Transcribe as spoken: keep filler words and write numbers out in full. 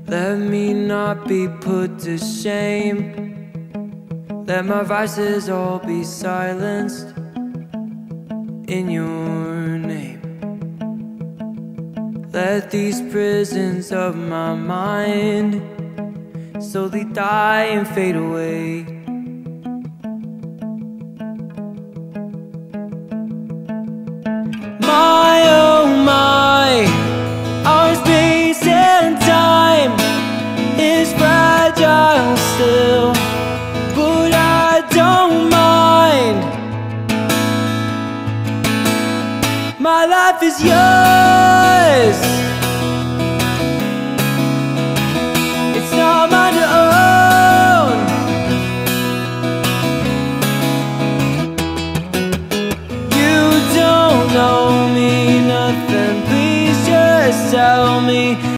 Let me not be put to shame. Let my vices all be silenced in your name. Let these prisons of my mind slowly die and fade away. My oh my, our space and time is fragile still, but I don't mind. My life is yours.